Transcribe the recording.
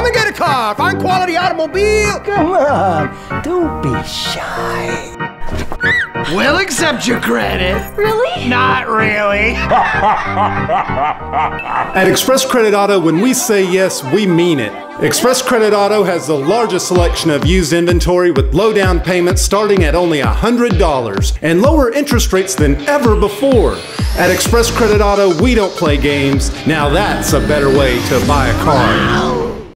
Come and get a car. Fine quality automobile. Come on, don't be shy. We'll accept your credit. Really? Not really. At Express Credit Auto, when we say yes, we mean it. Express Credit Auto has the largest selection of used inventory with low down payments starting at only $100 and lower interest rates than ever before. At Express Credit Auto, we don't play games. Now that's a better way to buy a car.